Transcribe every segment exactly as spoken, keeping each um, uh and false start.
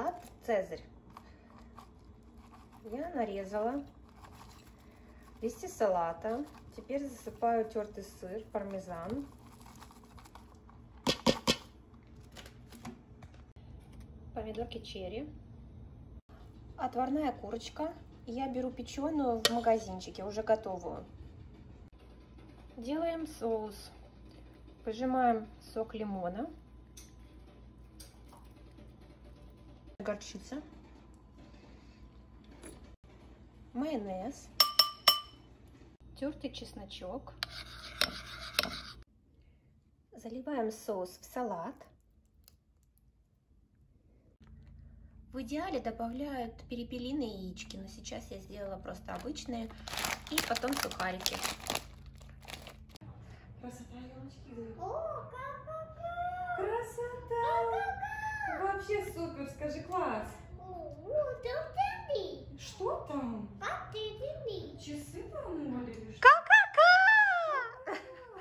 салат «Цезарь». Я нарезала листья салата. Теперь засыпаю тертый сыр, пармезан. Помидорки черри. Отварная курочка. Я беру печеную в магазинчике, уже готовую. Делаем соус. Выжимаем сок лимона. Горчица. Майонез. Тертый чесночок. Заливаем соус в салат. В идеале добавляют перепелиные яички, но сейчас я сделала просто обычные. И потом сухарики. Красота, елочки. О, красота! Вообще супер, скажи, класс. Что там? Часы праздновали или что? Ка-ка-ка!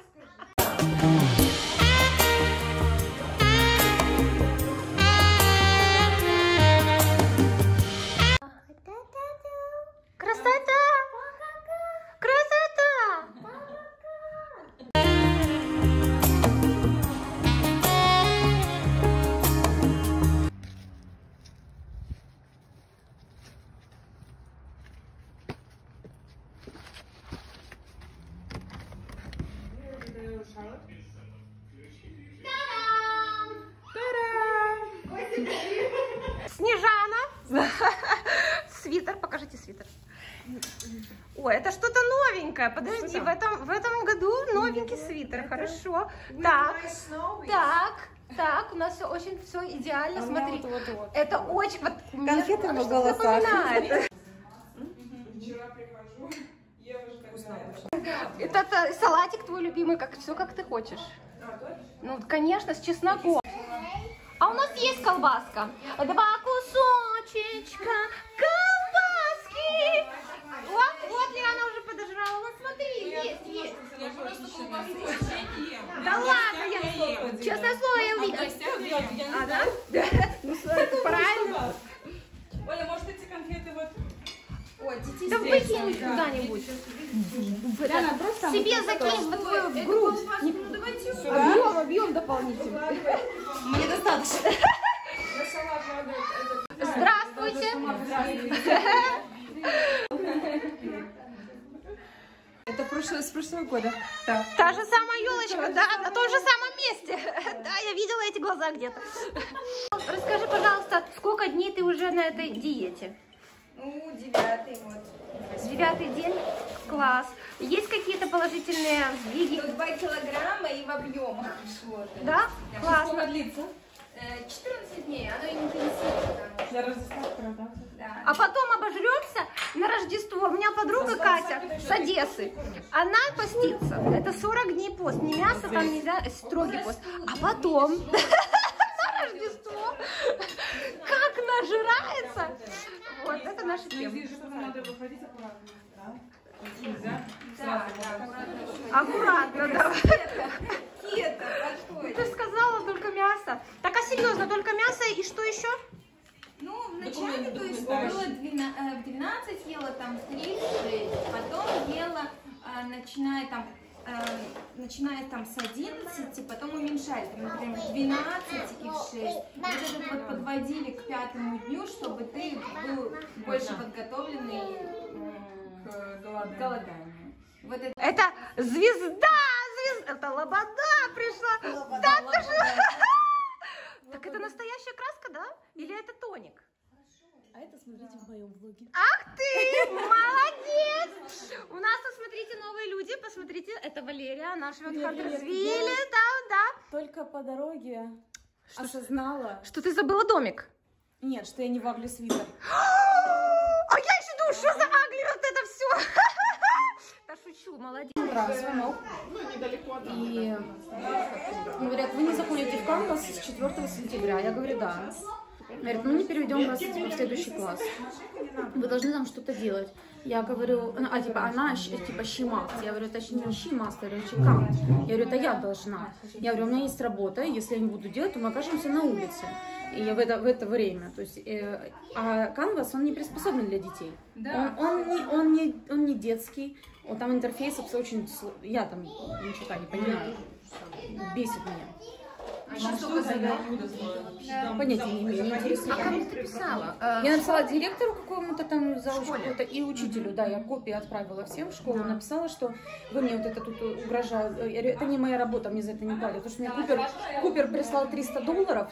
Красота! Красота! Снежана! Свитер, покажите свитер. Ой, это что-то новенькое. Подожди, в этом, в этом году новенький свитер. Хорошо. Так, так, так, у нас все очень все идеально. Смотри, вот, вот, вот. Это очень... Вот, конфеты на голосах. Вчера прихожу, я уже такая. Это, это салатик твой любимый, как все как ты хочешь. Ну, конечно, с чесноком. А у нас есть колбаска. Два кусочечка колбаски. Вот, вот Лиана уже подожрала. Вот смотри, есть, есть. Я просто колбасу вообще не ем. Да ладно, я честное слово, я увидела. А, да? Ну, правильно. Оля, может эти конфеты вот... Ой, да выкинь куда-нибудь. Себе закинь в твою грудь. Объем, объем дополнительный. Мне достаточно. Здравствуйте. Это прошлое, с прошлого года. Да. Та же самая елочка, да, на том же самом месте. Да, я видела эти глаза где-то. Расскажи, пожалуйста, сколько дней ты уже на этой диете? Ну, девятый вот. Девятый день? Класс. Есть какие-то положительные сдвиги? Ну, два килограмма и в объемах шло. Да? Классно. Сколько длится? четырнадцать дней, оно интенсивно. Для Рождества скоро, да? Да. А потом обожремся на Рождество. У меня подруга Катя с Одессы. Она постится. Это сорок дней пост. Не мясо, там нельзя, строгий пост. А потом на Рождество как нажирается. Вот, это наша тема. Здесь же надо выходить аккуратно. Да? Нельзя? Да, да, Аккуратно, да. кето, подходит. Ты же сказала только мясо. Так, а серьезно, только мясо и что еще? Ну, вначале, то есть было в двенадцать ела там в три-шесть, потом ела, э, начиная там, э, начиная там с одиннадцати, потом уменьшали, там, например, в двенадцать и в шесть. Вот этот вот подводили к пятому дню, чтобы ты был больше подготовленный э, к голоданию. Вот это... Это звезда, звезда, это лобода пришла. Лобода, Да, лобода. ты же... Так это настоящая краска, да? Или это тоник? А это смотрите в моем влоге. Ах ты, молодец! У нас тут, смотрите, новые люди. Посмотрите, это Валерия, она живет в Хантерсвилле. Да, да. Только по дороге осознала, Что ты забыла домик? нет, что я не в Агли свитер. А я еще думаю, что за агли вот это все. Да шучу, молодец. Звонок. И говорят, вы не заходите в Канвас с четвёртого сентября. Я говорю, да. Говорит, мы не переведем вас в следующий класс. Вы должны там что-то делать. Я говорю, ну, а типа она типа щимаст. Я говорю, это не щимаст, я говорю, чекам. Я говорю, это я должна. Я говорю, у меня есть работа, если я не буду делать, то мы окажемся на улице. И в это, в это время. То есть, э, а Canvas, он не приспособлен для детей. Да. Он, он, не, он, не, он не детский. Вот там интерфейс очень... Я там ничего не понимаю. Бесит меня. А что за Иуда? Понятия не имею, не А интересно. кому ты писала? Я написала директору какому-то там заучку, какой-то и учителю, да, я копии отправила всем в школу, написала, что вы мне вот это тут угрожают. Я говорю, это не моя работа, мне за это не платят. Потому что мне Купер, Купер прислал триста долларов.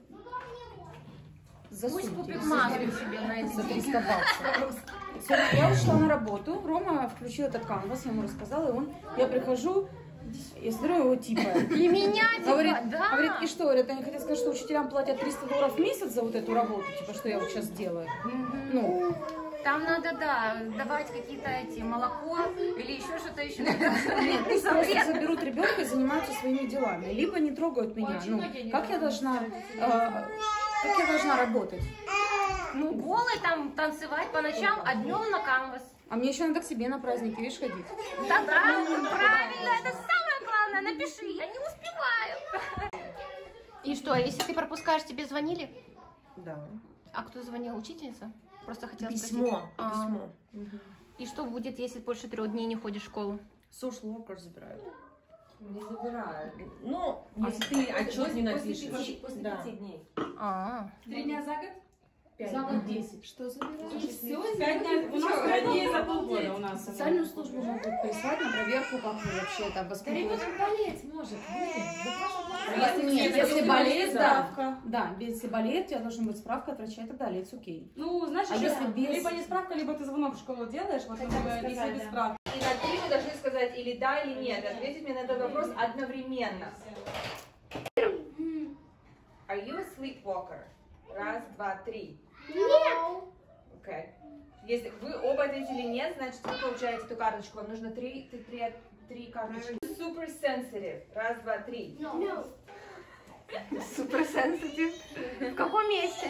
Засуньте. Пусть купит маску себе на эти За триста баксов. Все, я ушла на работу, Рома включил этот Canvas, я ему рассказала, и он, я прихожу, я смотрю его типа. И меня, типа, Говорит, да. говорит, и что, говорит, они хотят сказать, что учителям платят триста долларов в месяц за вот эту работу, типа, что я вот сейчас делаю. Ну, Там надо, да, давать какие-то эти молоко или еще что-то еще. нет, пусть просто заберут ребенка и занимаются своими делами, либо не трогают меня. Ну, как я должна, э, как я должна работать? Ну, голый там танцевать по ночам, а днем на Canvas. А мне еще надо к себе на праздники, видишь, ходить. Да-да, правильно, это самое главное, напиши, я не успеваю. И что, если ты пропускаешь, тебе звонили? Да. А кто звонил? Учительница? Просто хотела Письмо. спросить. А, Письмо. И что будет, если больше трех дней не ходишь в школу? Social worker забирают. Не забирают. Ну, если ты отчет не напишешь. После Да. пяти дней. А, Три дня за год? Пять, десять. Что забирают? И все, Пять дней, у нас пять дней за полгода полгода у нас. Социальную службу могут прислать на проверку, как вы вообще это воспитываете. болеть может, блин. Если нет, если Если болеет, справка. да. Да, если болеет, у тебя должна быть справка от врача и так далее, это окей. Ну, знаешь, А еще если без- либо не справка, либо ты звонок в школу делаешь, вот Хотят если сказать, без да. справки. И на три вы должны сказать или да, или нет. Ответить мне на этот вопрос одновременно. Are you a sleepwalker? Раз, два, три. Нет. Okay. Если вы оба ответили нет, значит вы получаете эту карточку. Вам нужно три, три, три, три карточки. Super sensitive. Раз, два, три. No. супер сенситив. В каком месте?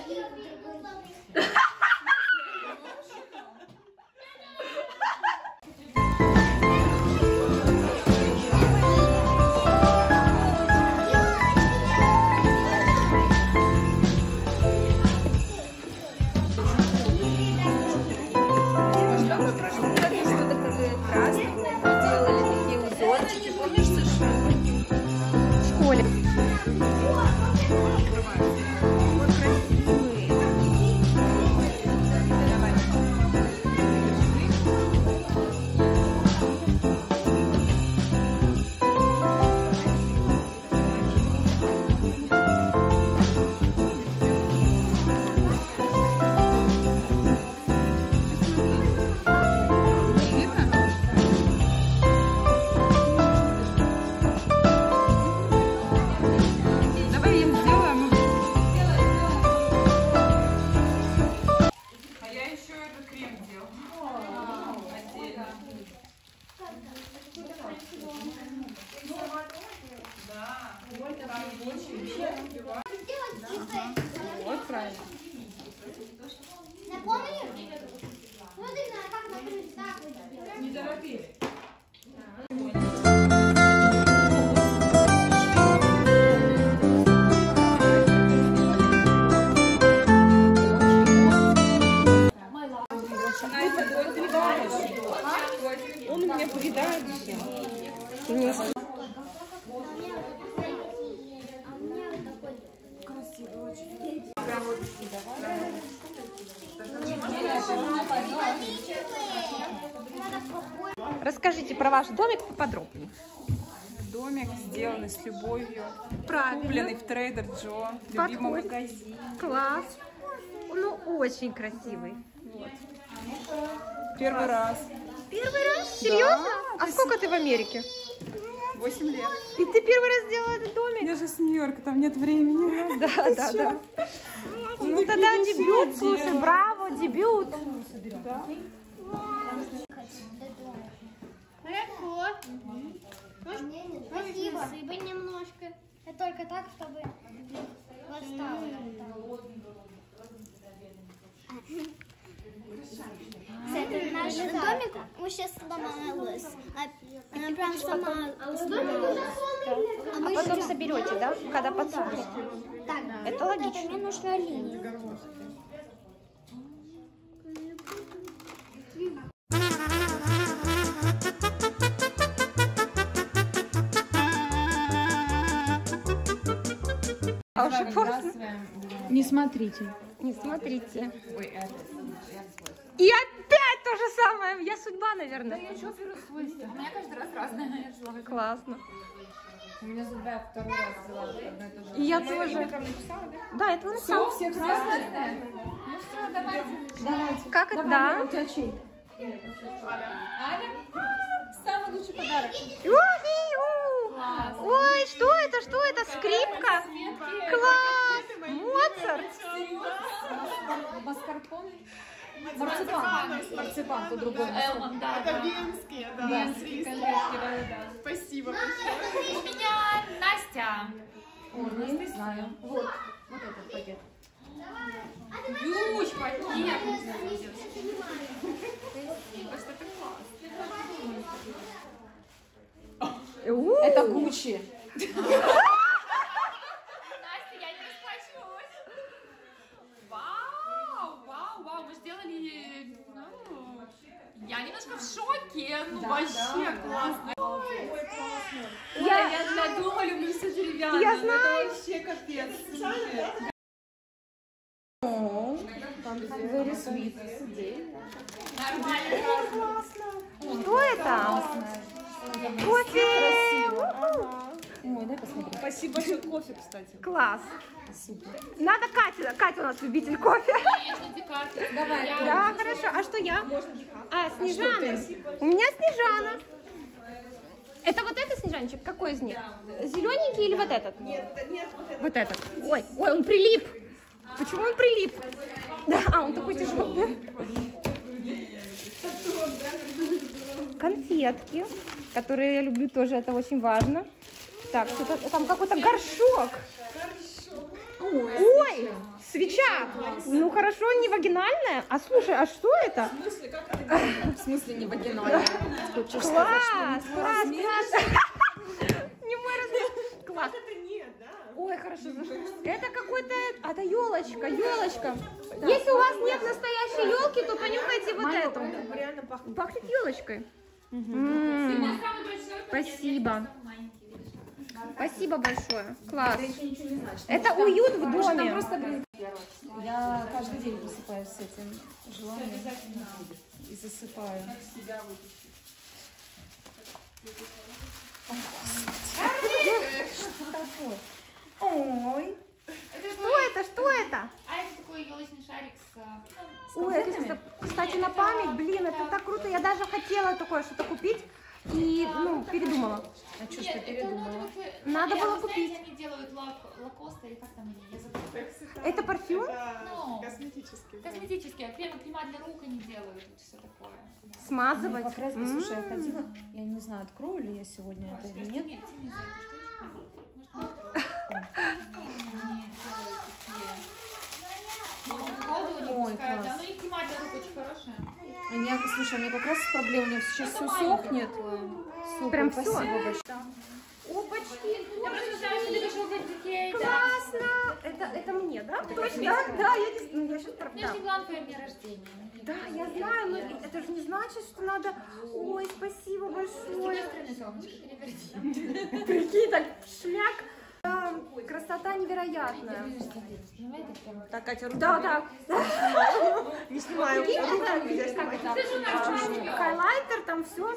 Вот правильно. Напомни? Ну, ты знаешь, как накрыть так вот. Не торопись. Он у меня поедает все. Расскажите про ваш домик поподробнее. Домик сделанный с любовью, Правильно. купленный в Трейдер Джо, любимый Подходит. магазин. Класс. Ну, очень красивый. Первый раз, Первый раз? Серьезно? А сколько ты в Америке? восемь лет. И ты первый раз сделала этот домик? Я же с Нью-Йорка, там нет времени. Да, да, да. Ну тогда дебют, слушай, браво, дебют. Хорошо. Спасибо. Сыпай немножко. Это только так, чтобы восстало. домик, мы сейчас сломалась. А, Она прям сама сломалась. А потом соберете, да? Когда подсохнет. Так, Это логично. мне нужна линия. А уже поздно. Не смотрите. Не смотрите. И опять то же самое. Я судьба, наверное. Я что беру свой стих? У меня каждый раз разное. Я взяла. Классно. У меня зубы я второй раз взяла одно и то же. И я тоже. Да, это вы написала. Все разные? Ну все, давайте. Как это? Да. Аля, самый лучший подарок. Ухи-у. Ой, что это? Что это? Скрипка? Класс! Моцарт! Маскарпоне. Марципан. Марципан, по-другому. Элман, да, да. Венские, да. Венские колечки, да, да. Спасибо большое. У меня Настя. Ой, ну я не знаю. Вот. Вот этот пакет. Ключ, пакет. Спасибо, что ты класс. У. Это Гуччи. Настя, я не расплачусь. Вау, вау, вау, вы сделали... ну, я немножко в шоке. Ну, вообще классно. Я, Я для дома люблю все деревянное. я но знаю. Это вообще капец. Very sweet. Нормально. Что это? Кофе! Ой, дай посмотрим. Спасибо большое кофе, кстати. Класс. Надо Катя. Катя у нас любитель кофе. Конечно, декарты. Давай. Я... Да, хорошо. А что я? А, Снежана. У меня Снежана. Это вот этот Снежанчик? Какой из них? Зелененький или вот этот? Нет, нет, вот это. Вот этот. Ой, ой, он прилип. Почему он прилип? Да, а, он такой тяжелый. Конфетки, которые я люблю тоже, это очень важно. Так, что-то там какой-то горшок. Ой, свеча. Ну хорошо, не вагинальная. А слушай, а что это? В смысле не вагинальная? Класс, класс, класс. Не мой размер. Класс. Это нет, да? Ой, хорошо. Это какой-то... А, это елочка, елочка. Если у вас нет настоящей елки, то понюхайте вот эту. Реально пахнет. Пахнет елочкой. М, Спасибо. Спасибо большое. Класс. Это уют в доме. Я каждый день просыпаюсь с этим желанием и засыпаю. Ой. Что это? Что это? А это такой елочный шарик с... Ой, это, кстати, на память, блин, это так круто. Я даже хотела такое что-то купить и, ну, передумала. А что ж ты передумала? Надо было купить. Знаете, они делают лак, лакоста или как там они, я забыла. Это парфюм? Ну, Косметический. косметические, а крем, крема для рук они делают, вот все такое. Смазывать. Покраска, М. слушай, я ходила, я не знаю, открою ли я сегодня это или нет. Нет, тяни за эту штучку. Ой, класс. Да, ну и крема для рук очень хорошая. У меня, слушай, у меня как раз проблема, у меня сейчас все сохнет. Супер, Прям всё? спасибо большое. Опачки, Я просто знаю, что ты решил взять детей, да. классно. Это, это мне, да? Точно? Да, да, я не ну, я сейчас У меня да. же не главное день рождения. Да, я знаю, но это же не значит, что надо... Ой, спасибо большое. Прикинь, так шляк. Да, красота невероятная. Так, Катя, руки. Да, да. Не снимаю. Прикинь, Руку это- нельзя снимать. Хайлайтер, там все.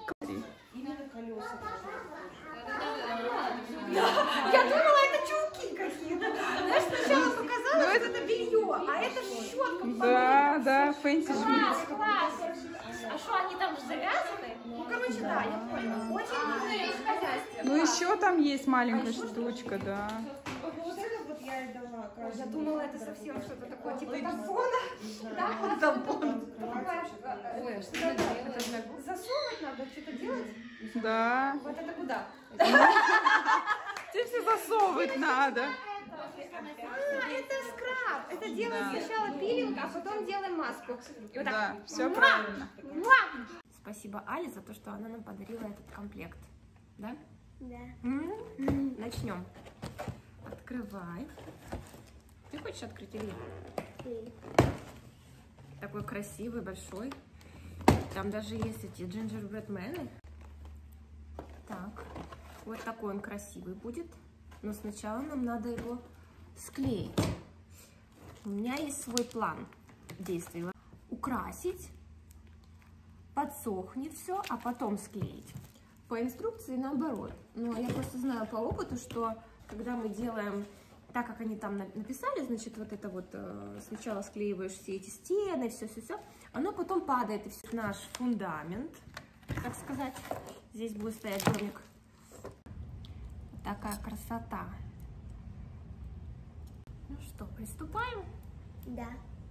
Я думала, это чулки какие-то. Знаешь, сначала показалось, что это белье, а это щетка. Да, да, Фэнси Шмидт. Класс, класс. А что, они там же завязаны? Ну, короче, да, я поняла. Очень нужная вещь в хозяйстве. Ну еще там есть маленькая штучка, да. Вот это вот я и дала. Я думала, это совсем что-то такое, типа тампона. Да, тампон. Ой, а что это делать? Засунуть надо, что-то делать? Да. Вот это куда? Тебе все засовывать надо. А, это скраб. Это делаем сначала пилинг, а потом делаем маску. И вот так. Да, все Муа! правильно. Муа! Спасибо Але за то, что она нам подарила этот комплект. Да? Да. М? Начнем. Открывай. Ты хочешь открыть или я? Такой красивый, большой. Там даже есть эти gingerbread-мены. Так, вот такой он красивый будет. Но сначала нам надо его склеить. У меня есть свой план действий. Украсить, подсохнет все, а потом склеить. По инструкции наоборот. Но я просто знаю по опыту, что когда мы делаем так, как они там написали, значит, вот это вот э, сначала склеиваешь все эти стены, все-все-все, оно потом падает, и все. Наш фундамент, так сказать, здесь будет стоять домик. Такая красота. Ну что, приступаем? Да.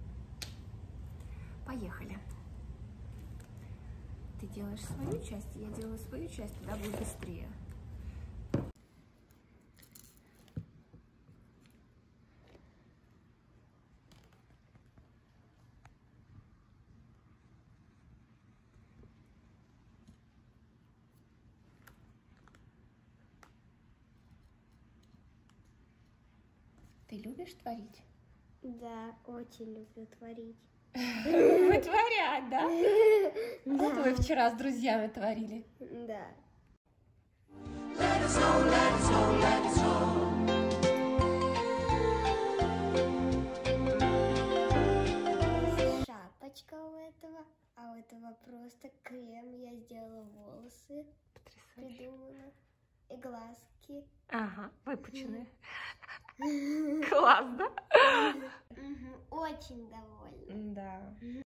Поехали. Ты делаешь свою часть, я делаю свою часть, тогда будет быстрее. Ты любишь творить? Да, очень люблю творить. Вытворять, да? Вот вы вчера с друзьями творили. Да. Шапочка у этого, а у этого просто крем. Я сделала волосы, придумала, и глазки. Ага, выпученные. Класс, да? Очень довольна. Да.